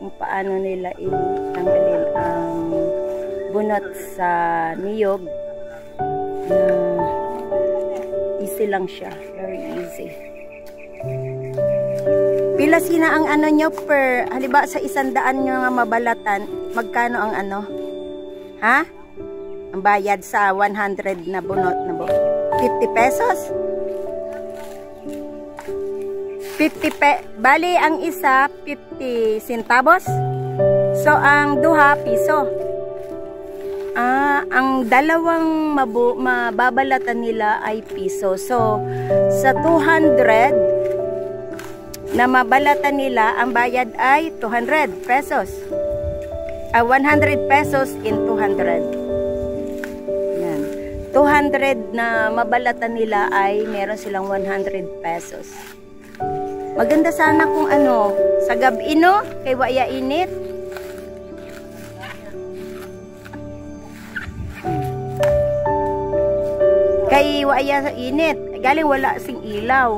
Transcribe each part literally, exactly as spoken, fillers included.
kung paano nila itanggalin ang bunot sa niyog. Uh, easy lang siya. Very easy. Pila sina ang ano nyo per, halimbawa sa isang daan nyo nga mabalatan, magkano ang ano? Ha? Ang bayad sa one hundred na bunot na bunot? fifty pesos? fifty pe, bali ang isa fifty centavos. So ang duha piso. Ah, ang dalawang mabu, mababalatan nila ay piso. So sa two hundred na mabalatan nila, ang bayad ay two hundred pesos. Ah, one hundred pesos in two hundred. Yan. two hundred na mabalatan nila ay meron silang one hundred pesos. Maganda sana kung ano, sa gabi no, kay waya init. Kay waya init, galing wala sing ilaw.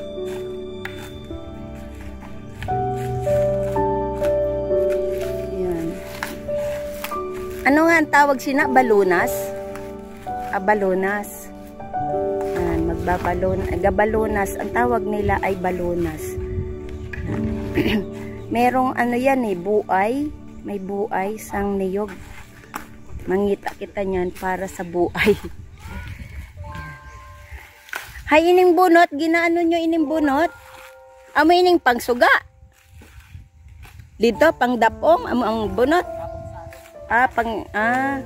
Yan. Ano nga ang tawag sina? Balunas? Ah, balunas. Magbabalon, gabalunas, ang tawag nila ay balunas. Merong ano yan eh, buay, may buay sang niyog. Mangita kita niyan para sa buay. Hay, ining bunot, ginaano nyo ining bunot? Amo ining pangsuga. Dito pang dapong amo ang bunot. Ah, pang ah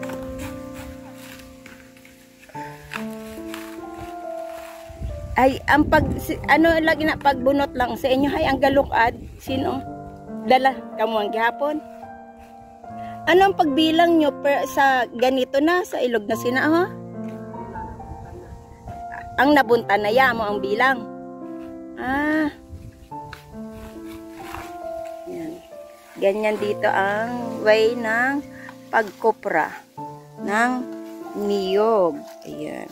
ay ang pag ano lagi na pagbunot lang sa inyo hay ang galukad sino dala kamo ang gihapon. Ano ang pagbilang nyo per, sa ganito na sa ilog na sina ha? Ang nabunta na ya mo ang bilang. Ah, yan. Ganyan dito ang way ng pagkopra ng niyog. Ayan.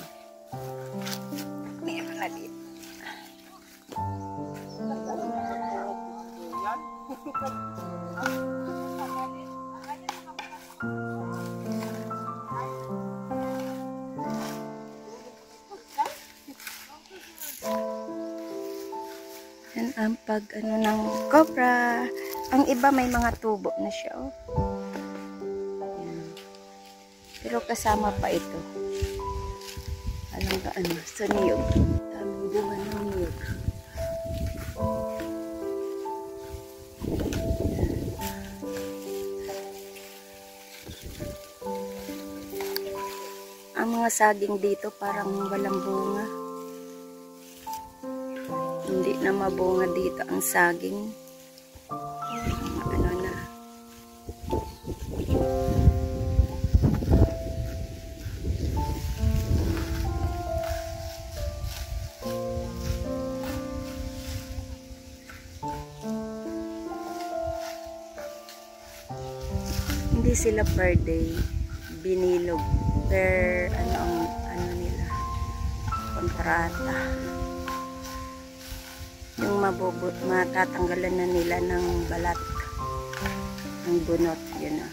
Yan ang pag ano ng cobra. Ang iba may mga tubo na siya oh. Yan. Pero kasama pa ito. Alam ba ano? So niyog. Daming bunga ng niyog. Ang mga saging dito parang walang bunga. Hindi na mabunga dito ang saging. Ano na. Hindi sila per day binilog. Per ano ang ano nila kontrata. Yung mabubot, matatanggalan na nila ng balat ng bunot, yun na.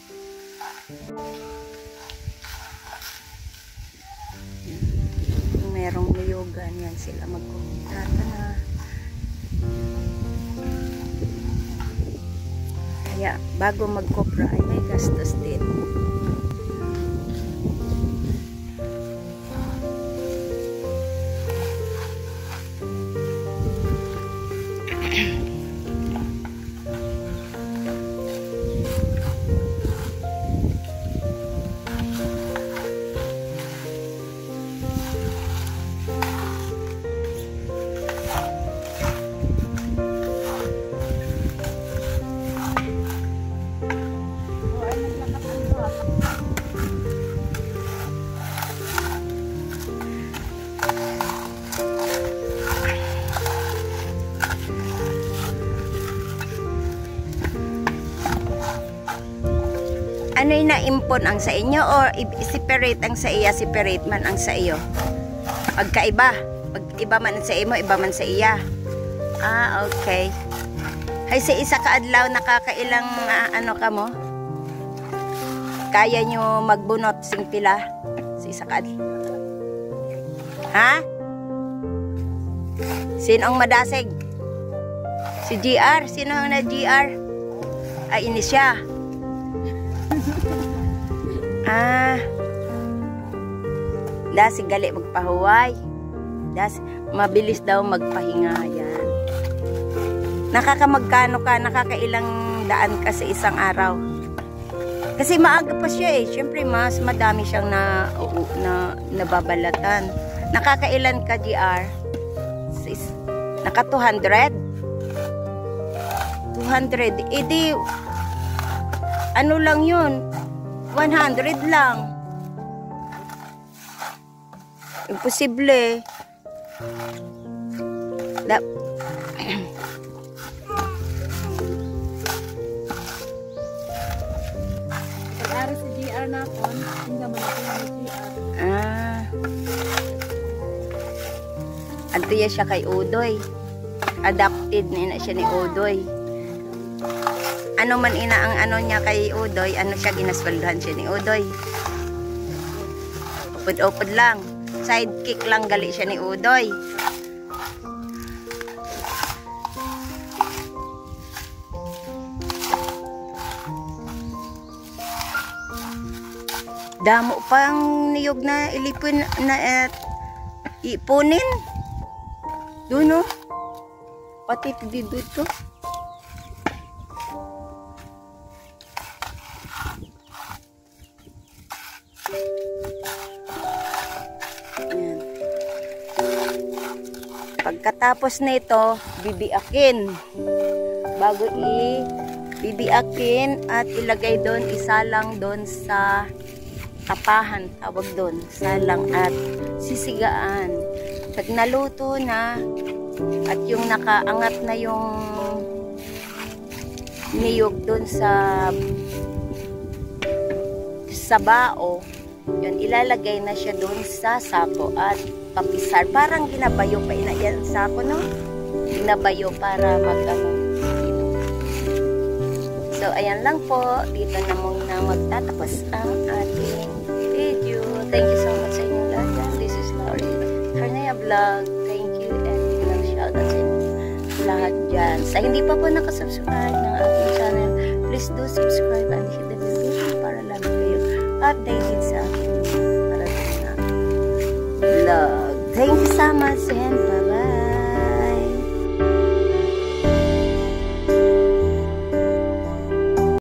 Kung merong niyogan, yan sila magkontrata na. Kaya bago magkopra ay may gastos din. Ano yung na-impon ang sa inyo or separate ang sa iya, separate man ang sa iyo? Pagkaiba. Pag iba man sa imo, iba man sa iya. Ah, okay. Hay sa isa ka adlaw nakakailang uh, ano ka mo? Kaya nyo magbunot sing pila sa isa ka adlaw? Ha? Sino ang madasig? Si G R? Sino ang na G R? Ay, ini siya. Ah. Dasig gali magpahuway. Das, mabilis daw magpahinga yan. Nakakamagkano ka, nakakailang daan ka sa isang araw. Kasi maaga pa siya eh. Siyempre mas madami siyang na, na, nababalatan. Nakakailan ka, G R? Naka two hundred? two hundred. E di, ano lang yun? one hundred lang. Imposible. Da Pag-ari si G R na po, hindi naman ako yung G R. Ah. Antuya siya kay Udoy. Adapted na siya ni Udoy. Ano man ina ang ano niya kay Udoy, ano siya, ginasweldohan siya ni Udoy. Upod-upod lang. Sidekick lang gali siya ni Udoy. Damo pang niyog na ilipin na uh, ipunin. Doon oh. Pati dito to. Ayan. Pagkatapos nito, bibiakin. Bago i bibiakin at ilagay doon, isa lang doon sa tapahan, tawag doon, salang at sisigaan. Pag naluto na at yung nakaangat na yung niyog doon sa sa bao, yun, ilalagay na siya doon sa sako at papisar. Parang ginabayo pa ina yan sako, no? Ginabayo para mag-ano. So, ayan lang po. Dito na muna magtatapos ang ating video. Thank you so much sa inyong lahat. This is Lori Carnea Vlog. Thank you and bilang shoutout sa inyo lahat dyan. Sa hindi pa po nakasubscribe ng aking channel, please do subscribe and hit the bell button para lagi kayo updated sa aking parating na vlog. Thank you so much and